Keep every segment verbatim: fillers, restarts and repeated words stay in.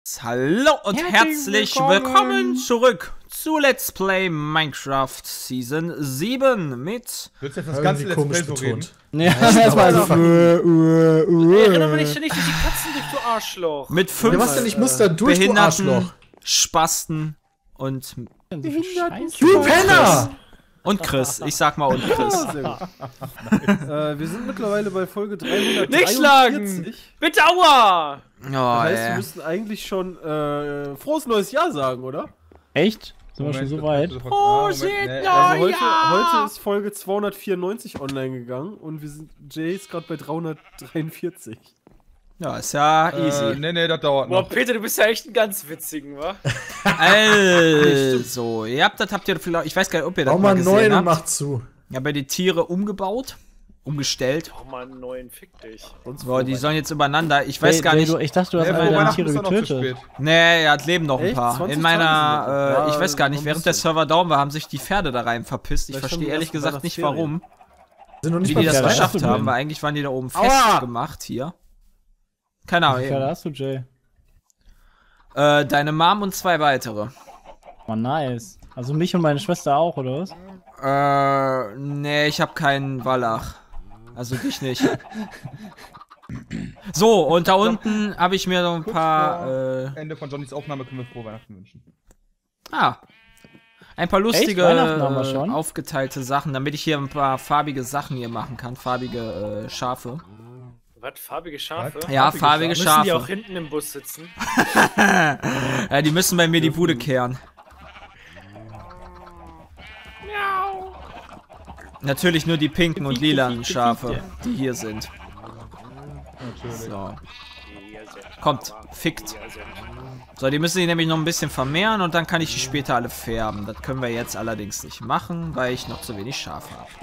Hallo und herzlich, Herzlich willkommen. willkommen. zurück zu Let's Play Minecraft Season sieben mit... Würdest du jetzt das ganze Let's Play so reden? Ja, das war so. Erinnere mich nicht durch die Katzen durch, du Arschloch. mit Ja, fünf was denn? Ich muss da durch, du Behinderten, Arschloch. Spasten und... Du Penner! Und Chris. Ich sag mal und Chris. äh, wir sind mittlerweile bei Folge dreihundertdreiundvierzig. Nicht schlagen! Bedauer! Oh, Das heißt, wir ey. müssten eigentlich schon äh, frohes neues Jahr sagen, oder? Echt? Sind wir schon so weit? Oh, shit, nee, ja. Also heute, heute ist Folge zweihundertvierundneunzig online gegangen und wir sind Jay ist gerade bei dreihundertdreiundvierzig. Ja, ist ja easy. Äh, nee, nee, das dauert Boah, noch. Peter, du bist ja echt ein ganz witzigen, wa? Also, ihr habt das habt ihr vielleicht... Ich weiß gar nicht, ob ihr das Bau mal mal neun gesehen und habt. mach zu. Ich habe ja die Tiere umgebaut. Umgestellt. Oh man, neuen, fick dich. So, die sollen jetzt übereinander... Ich weiß Hey, gar hey, nicht... Du, ich dachte, du hast Ja, alle vor deine Weihnachten Tiere ist doch noch zu getötet. spät. Nee, ja, es leben noch ein Echt? paar. zwanzig In meiner, Tage sind äh, noch. ich weiß gar nicht, Ja, während warum der bist Server down war, haben sich die Pferde da rein verpisst. Ich Vielleicht haben verstehe die ehrlich ersten gesagt nicht Weihnachtsferien. warum, Sind noch nicht wie mal die das Pferde geschafft hast du haben, denn? weil eigentlich waren die da oben Aua! festgemacht hier. Keine Ahnung. Wie viele eben. hast du, Jay? Äh, deine Mom und zwei weitere. Oh, nice. Also mich und meine Schwester auch, oder was? Äh, nee, ich habe keinen Wallach. Also dich nicht. So, und da unten habe ich mir so ein Kurz paar, vor äh, Ende von Johnnys Aufnahme können wir frohe Weihnachten wünschen. ah, ein paar lustige, Weihnachten haben wir äh, schon? aufgeteilte Sachen, damit ich hier ein paar farbige Sachen hier machen kann. Farbige, äh, Schafe. Was, farbige Schafe? Was? Ja, Farbige farbige Müssen Schafe. die auch hinten im Bus sitzen? Ja, die müssen bei mir die Bude kehren. Natürlich nur die pinken und lilanen Schafe, die hier sind. Natürlich. So. Die hier sind. Kommt, fickt. Die hier sind. So, die müssen sich nämlich noch ein bisschen vermehren und dann kann ich die später alle färben. Das können wir jetzt allerdings nicht machen, weil ich noch zu wenig Schafe habe.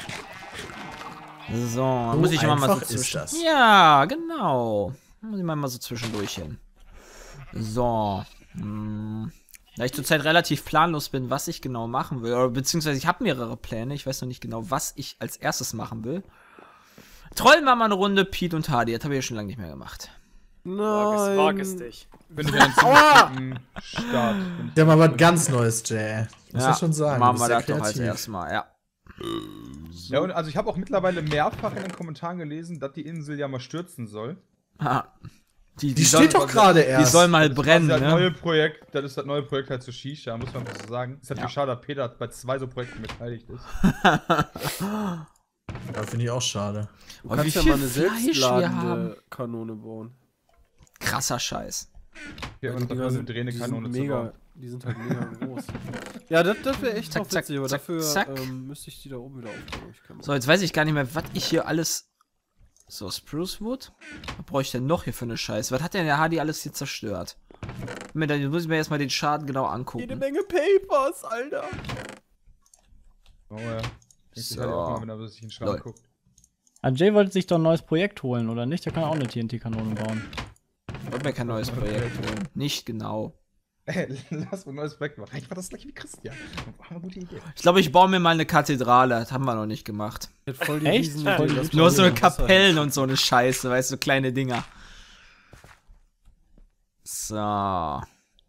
So, dann So muss ich immer mal so einfach ist zwischen... das. Ja, genau. Muss ich mal mal so zwischendurch hin. So. Hm. Da ich zurzeit relativ planlos bin, was ich genau machen will, oder beziehungsweise ich habe mehrere Pläne, ich weiß noch nicht genau, was ich als erstes machen will. Trollen wir mal eine Runde Pete und Hardy, das habe ich ja schon lange nicht mehr gemacht. Wag es, wag es dich. Bin ich einen ziemlich guten Start. Bin ich- Ja, mal was ganz Neues, Jay. Muss Ja, ich schon sagen. machen du wir bist das ja doch als kreativ. erstes Mal, ja. Ja, und also ich habe auch mittlerweile mehrfach in den Kommentaren gelesen, dass die Insel ja mal stürzen soll. Ah, die, Die soll- steht doch gerade Die erst. soll mal Das ist brennen, quasi das neue ne? Projekt, das ist das neue Projekt halt zu Shisha, muss man mal so sagen. Ist natürlich Ja. schade, dass Peter bei zwei so Projekten beteiligt ist. Ja, finde ich auch schade. Du Oh, wie kannst ja viel mal eine Fleisch wir haben. selbstladende Kanone bauen. Krasser Scheiß. Hier Ja, haben die wir noch Dinger eine drehende die Kanone sind zu mega, bauen. die sind halt mega groß. Ja, das, das wäre echt Zack, noch zack, witzig, aber zack, dafür zack. Ähm, müsste ich die da oben wieder aufbauen. Ich kann So, jetzt weiß ich gar nicht mehr, was ich hier alles... So, Spruce Wood? Was brauche ich denn noch hier für eine Scheiße? Was hat denn der Hardy alles hier zerstört? Mir- Dann muss ich mir erstmal den Schaden genau jede angucken. Menge Papers, Alter. Oh ja. Ich So. halt auch mal, wenn er sich in den Schrank Lol. guckt. Ah, Jay wollte sich doch ein neues Projekt holen, oder nicht? Der kann auch eine T N T-Kanone bauen. Ich wollte mir kein neues Projekt holen. Nicht genau. Ey, lass mal ein neues Projekt machen. Ich war das gleich wie Christian. War eine gute Idee. Ich glaube, ich baue mir mal eine Kathedrale. Das haben wir noch nicht gemacht. Ich hätte voll die Echt? Riesen- Voll die das Nur so eine Wasser- Kapellen und so eine Scheiße, weißt du, so kleine Dinger. So.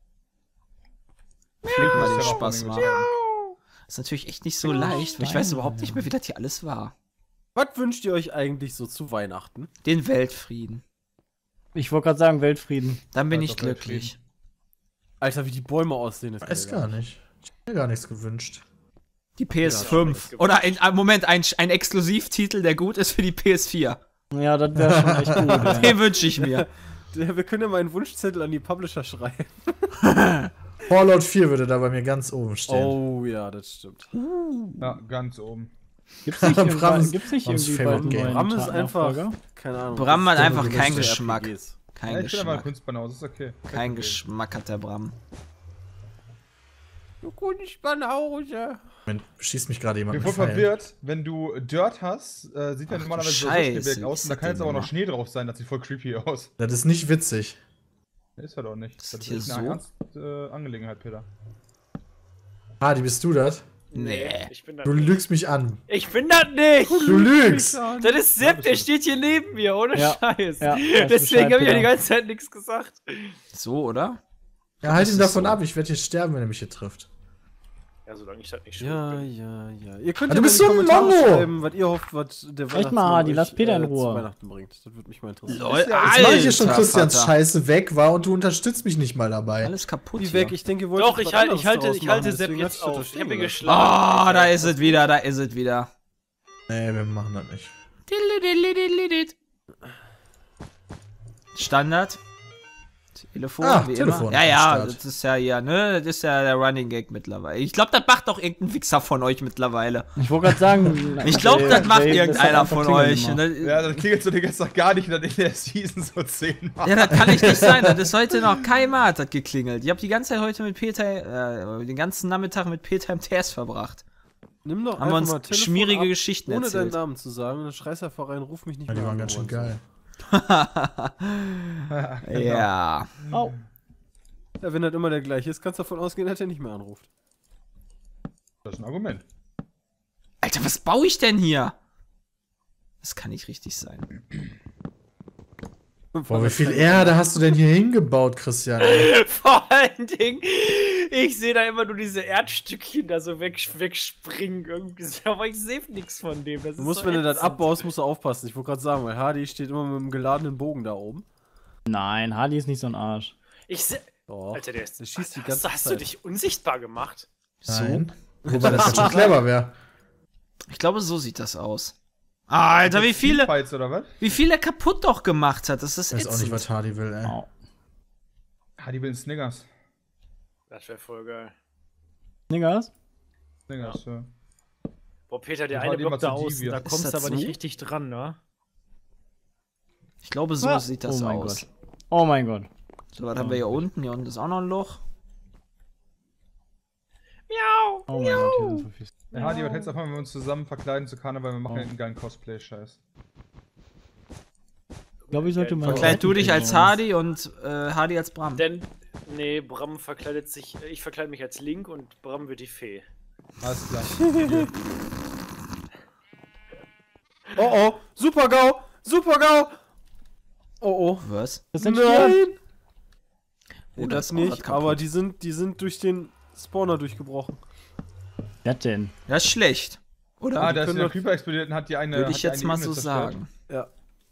Fliegen wir den Spaß mal. Ist natürlich echt nicht so leicht, weil ich weiß überhaupt nicht mehr, wie das hier alles war. Was wünscht ihr euch eigentlich so zu Weihnachten? Den Weltfrieden. Ich wollte gerade sagen, Weltfrieden. Dann bin Ja, ich doch, glücklich. Alter, wie die Bäume aussehen. Ist Weiß geil. gar nicht. Ich hab mir gar nichts gewünscht. Die P S Ja, fünf. das Oder ein, ein Moment, ein, ein Exklusivtitel, der gut ist für die P S vier. Ja, das wäre schon echt gut. Ja. Den wünsche ich mir. Ja, wir können ja mal einen Wunschzettel an die Publisher schreiben. Fallout vier würde da bei mir ganz oben stehen. Oh ja, das stimmt. Ja, ganz oben. Gibt's nicht, irgendwie- Brams- gibt's nicht Brams irgendwie bald einen Favorite neuen Bram ist einfach, Nachfolger? keine Ahnung. Bram hat das ist einfach der keinen größte Geschmack. R P Gs. Kein Ja, ich bin aber ein Geschmack. Kunstbanause, ist okay. Kein Geschmack hat der Bram. Du Kunstbanause. Moment, schießt mich gerade Ich jemand bin voll mit Pfeilen. verwirrt, wenn du Dirt hast, äh, sieht dann Ach, normalerweise du so Scheiße, Schneeberg wie aus ist und da das kann jetzt denn aber noch immer? Schnee drauf sein, das sieht voll creepy aus. Das ist nicht witzig. Ist halt auch nicht. Ist Das das hier ist eine so? ernste äh, Angelegenheit, Peter. Hardy, bist du das? Nee. Ich bin das Du nicht. lügst mich an. Ich bin das nicht. Du lügst! Das ist Sepp, der steht hier neben mir, ohne Ja. Scheiß. Ja, weißt Deswegen Bescheid, habe ich ja die Peter. ganze Zeit nichts gesagt. So, oder? Ja, halt Das ihn ist davon so. ab. Ich werde hier sterben, wenn er mich hier trifft. Ja, solange ich das nicht schuld Ja, bin. ja, ja. Ihr könnt Ah, ja du bist mal so in ein die Kommentare Mongo. schreiben, was ihr hofft, was der Echt mal, Hardy, euch, lass Peter in äh, Ruhe. zu Weihnachten bringt. Das würde mich mal interessieren. Lol, Jetzt mache ich hier schon Alter, Christians Vater. Scheiße weg, war und du unterstützt mich nicht mal dabei. Alles kaputt Wie hier. weg? Ich denke, ihr wollt Doch, was ich halte, anderes ich halte, daraus ich halte machen, Sepp deswegen jetzt hab ich das auf. Ich stehen habe ihn gelassen. geschlagen. Oh, da ist es wieder, da ist es wieder. Nee, wir machen das nicht. Standard. Telefon, Ah, wie Telefon immer. Ja, am ja, Start. das ist ja hier, ne? Das ist ja der Running Gag mittlerweile. Ich glaube, das macht doch irgendein Wichser von euch mittlerweile. Ich wollte gerade sagen. Ich glaube, Jay- das macht Jay, das hat irgendeiner einfach von klingeln euch. gemacht. Ne? Ja, das klingelt so den ganzen Tag gar nicht, und dann in der Season so zehnmal. Ja, das kann nicht nicht sein. Das ist heute noch keiner hat das geklingelt. Ich habe die ganze Zeit heute mit Peter, äh, den ganzen Nachmittag mit Peter im T S verbracht. Nimm doch Haben wir einfach uns mal Telefon schmierige ab, Geschichten ohne erzählt. deinen Namen zu sagen. Dann schreist einfach rein, ruf mich nicht Ja, die mehr waren an. ganz schön Bruder. geil. Ja. Au. Ja, wenn das immer der gleiche ist, kannst du davon ausgehen, dass er nicht mehr anruft. Das ist ein Argument. Alter, was baue ich denn hier? Das kann nicht richtig sein. Boah, wie viel Erde hast du denn hier hingebaut, Christian? Ey? Vor allen Dingen, ich sehe da immer nur diese Erdstückchen da so weg, wegspringen irgendwie. so, Aber ich sehe nichts von dem. Das Du ist musst, so wenn du das ätzend. abbaust, musst du aufpassen. Ich wollte gerade sagen, weil Hardy steht immer mit einem geladenen Bogen da oben. Nein, Hardy ist nicht so ein Arsch. Ich seh, Doch. Alter, der ist. Der schießt die hast, ganze hast du Zeit. dich unsichtbar gemacht? Nein. Wobei das jetzt schon clever wäre. Ich glaube, so sieht das aus. Alter, wie viele, Fights oder was? wie viel er kaputt doch gemacht hat. Das ist Ich weiß auch nicht, ätzend. was Hardy will, ey. Au. Ah, die will Sniggers. Das wäre voll geil. Niggas? Sniggers, ja. Boah, Peter, der Ich hau eine die mal Block da zu außen, Divia. da Ist kommst du das aber nicht so? richtig dran, ne? Ich glaube, so Ah. sieht das Oh mein aus. Gott. Oh mein Gott. So, was haben wir hier unten? Hier unten ist auch noch ein Loch. Miau! Oh mein Gott, hier sind so viele. Ja, Hardy, was hältst du davon, wenn wir uns zusammen verkleiden zu Karneval, wir machen einen geilen Cosplay-Scheiß. Ich glaube, ich sollte mal. Verkleid du dich als Hardy und äh, Hardy als Bram. Denn, nee, Bram verkleidet sich, ich verkleide mich als Link und Bram wird die Fee. Alles klar. Oh oh, Super GAU! Super GAU! Oh oh. Was? Das sind Nein! vier. Oh, das ist auch was nicht, kaputt. aber die sind, die sind durch den Spawner durchgebrochen. Was denn? Das ist schlecht. Oder? Ah, da ist können der doch- Creeper explodiert und hat die eine. Würde hat ich die jetzt eine mal Ebene so zerstört. sagen. Ja.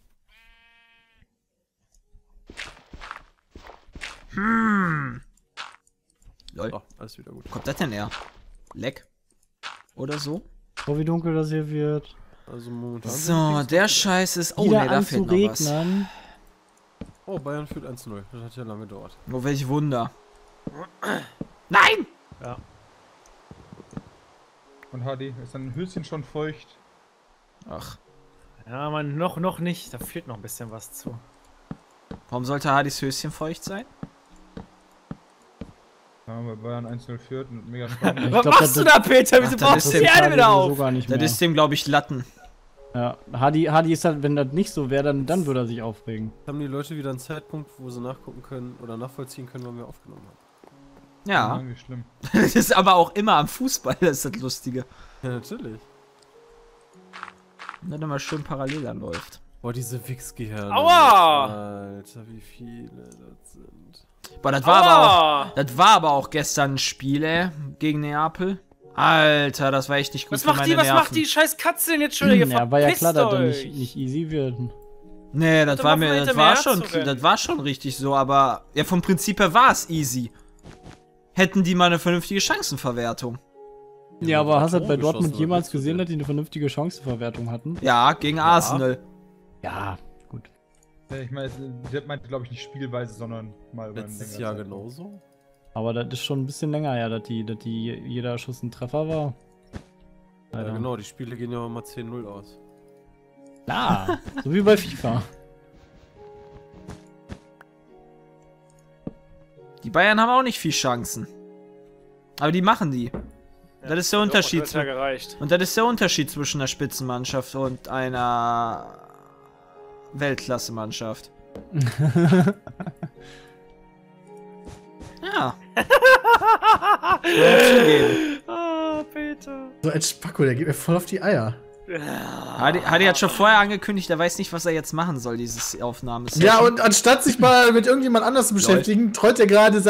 Lol. So, alles wieder gut. Wo kommt das denn her? Leck? Oder so? Oh, wie dunkel das hier wird. Also momentan. sind So, nichts- der Scheiß ist. Oh, Wieder ne, da an zu fehlt noch was. regnen. Oh, Bayern führt eins zu null. Das hat ja lange gedauert. Oh, welch Wunder. Nein! Und Hardy, ist dein Höschen schon feucht? Ach, Ja, man, noch, noch nicht. Da fehlt noch ein bisschen was zu. warum sollte Hardys Höschen feucht sein? Ja, bei Bayern eins null führt und mega spannend. Ich Was glaub, machst das- du da, Peter? Wieso Ach, das brauchst ist du die der Erde wieder auf? So gar nicht Das mehr. ist dem, glaube ich, Latten. Ja, Hardy, Hardy ist halt, wenn das nicht so wäre, dann, dann würde er sich aufregen. Haben die Leute wieder einen Zeitpunkt, wo sie nachgucken können oder nachvollziehen können, wann wir aufgenommen haben? Ja. Irgendwie schlimm. Das ist aber auch immer am Fußball, das ist das Lustige. Ja, natürlich. Und dann immer schön parallel anläuft. Boah, diese Wichsgehirne. Aua! Alter, wie viele das sind. Boah, das war aber auch. Aua! Das war aber auch gestern ein Spiel, ey, gegen Neapel. Alter, das war echt nicht gut Was für macht meine die, was Nerven. macht die scheiß Katze denn jetzt schon wieder? Ja, war ja Verpisst klar, dass das euch! nicht, nicht easy wird. Nee, das doch war mal mir, hinter das mir war her schon, zu rennen. das war schon richtig so, aber ja, vom Prinzip her war es easy. Hätten die mal eine vernünftige Chancenverwertung. Ja, aber hast du das bei Tor Dortmund geschossen, jemals was willst du gesehen, denn? dass die eine vernünftige Chancenverwertung hatten? Ja, gegen Arsenal. Ja, gut. Ja, ich meine, der meinte, glaube ich, nicht spielweise, sondern mal über einen Letztes längeren Jahr Zeitraum. genauso. Aber das ist schon ein bisschen länger her, dass, die, dass die jeder Schuss ein Treffer war. Ja, Alter. genau, die Spiele gehen ja immer zehn null aus. Klar, so wie bei FIFA. Die Bayern haben auch nicht viel Chancen. Aber die machen die. Das ist der Unterschied. Hat ja gereicht. Und das ist der Unterschied zwischen einer Spitzenmannschaft und einer Weltklasse-Mannschaft. Ja. Muss man zugeben. Ah, Peter. So ein Spacko, der geht mir voll auf die Eier. Hadi, Hadi hat schon vorher angekündigt, er weiß nicht, was er jetzt machen soll, dieses Aufnahmes. Ja, und anstatt sich mal mit irgendjemand anders zu beschäftigen, treut er gerade